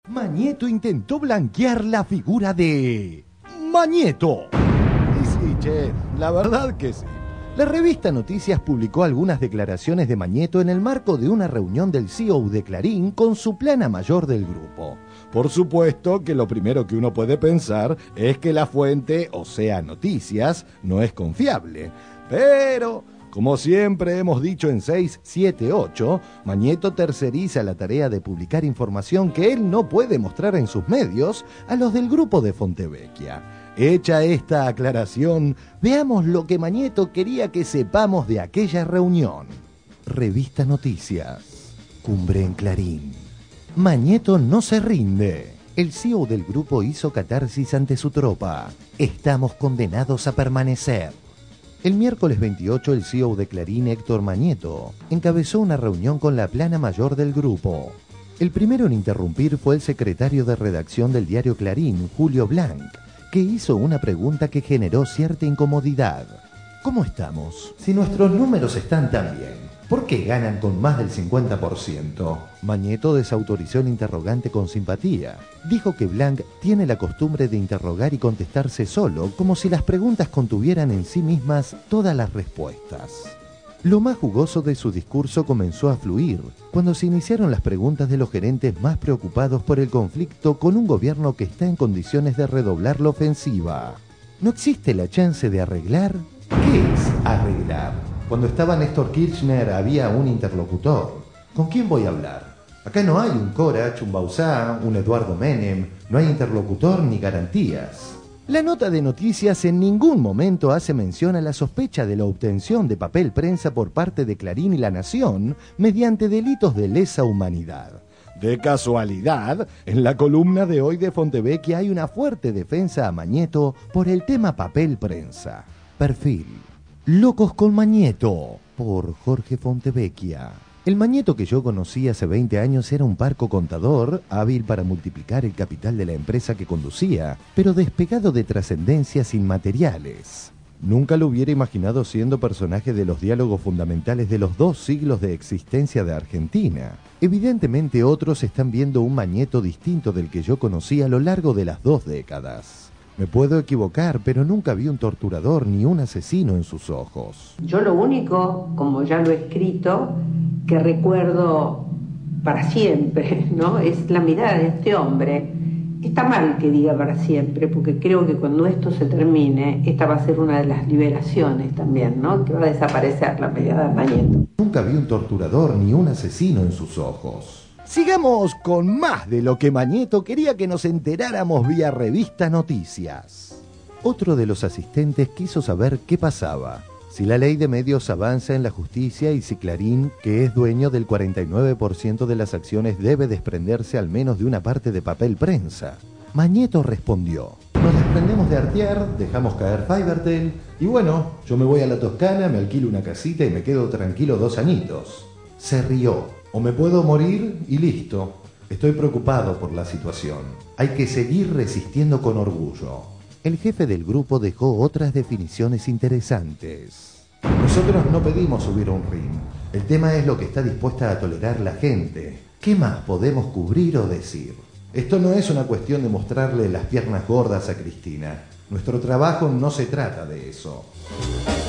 Mañeto intentó blanquear la figura de Mañeto. Y sí, che, la verdad que sí. La revista Noticias publicó algunas declaraciones de Mañeto en el marco de una reunión del CEO de Clarín con su plana mayor del grupo. Por supuesto que lo primero que uno puede pensar es que la fuente, o sea, Noticias, no es confiable. Pero, como siempre hemos dicho en 678, Mañeto terceriza la tarea de publicar información que él no puede mostrar en sus medios a los del grupo de Fontevecchia. Hecha esta aclaración, veamos lo que Mañeto quería que sepamos de aquella reunión. Revista Noticias. Cumbre en Clarín. Mañeto no se rinde. El CEO del grupo hizo catarsis ante su tropa. Estamos condenados a permanecer. El miércoles 28, el CEO de Clarín, Héctor Mañeto, encabezó una reunión con la plana mayor del grupo. El primero en interrumpir fue el secretario de redacción del diario Clarín, Julio Blanc, que hizo una pregunta que generó cierta incomodidad. ¿Cómo estamos? Si nuestros números están tan bien, ¿por qué ganan con más del 50%? Mañeto desautorizó el interrogante con simpatía. Dijo que Blanc tiene la costumbre de interrogar y contestarse solo, como si las preguntas contuvieran en sí mismas todas las respuestas. Lo más jugoso de su discurso comenzó a fluir cuando se iniciaron las preguntas de los gerentes más preocupados por el conflicto con un gobierno que está en condiciones de redoblar la ofensiva. ¿No existe la chance de arreglar? ¿Qué es arreglar? Cuando estaba Néstor Kirchner había un interlocutor. ¿Con quién voy a hablar? Acá no hay un Corach, un Bauzá, un Eduardo Menem, no hay interlocutor ni garantías. La nota de Noticias en ningún momento hace mención a la sospecha de la obtención de papel prensa por parte de Clarín y La Nación mediante delitos de lesa humanidad. De casualidad, en la columna de hoy de Fontevecchia hay una fuerte defensa a Mañeto por el tema papel prensa. Perfil: Locos con Mañeto, por Jorge Fontevecchia. El Mañeto que yo conocí hace 20 años era un parco contador, hábil para multiplicar el capital de la empresa que conducía, pero despegado de trascendencias inmateriales. Nunca lo hubiera imaginado siendo personaje de los diálogos fundamentales de los 2 siglos de existencia de Argentina. Evidentemente otros están viendo un Mañeto distinto del que yo conocí a lo largo de las 2 décadas. Me puedo equivocar, pero nunca vi un torturador ni un asesino en sus ojos. Yo lo único, como ya lo he escrito, que recuerdo para siempre, ¿no?, es la mirada de este hombre. Está mal que diga para siempre, porque creo que cuando esto se termine, esta va a ser una de las liberaciones también, ¿no?, que va a desaparecer la mirada de Mañeto. Nunca vi un torturador ni un asesino en sus ojos. Sigamos con más de lo que Mañeto quería que nos enteráramos vía Revista Noticias. Otro de los asistentes quiso saber qué pasaba, si la ley de medios avanza en la justicia y si Clarín, que es dueño del 49% de las acciones, debe desprenderse al menos de una parte de papel prensa. Mañeto respondió: nos desprendemos de Artier, dejamos caer Fivertel y bueno, yo me voy a la Toscana, me alquilo una casita y me quedo tranquilo 2 añitos. Se rió. O me puedo morir y listo. Estoy preocupado por la situación. Hay que seguir resistiendo con orgullo. El jefe del grupo dejó otras definiciones interesantes. Nosotros no pedimos subir a un ring. El tema es lo que está dispuesta a tolerar la gente. ¿Qué más podemos cubrir o decir? Esto no es una cuestión de mostrarle las piernas gordas a Cristina. Nuestro trabajo no se trata de eso.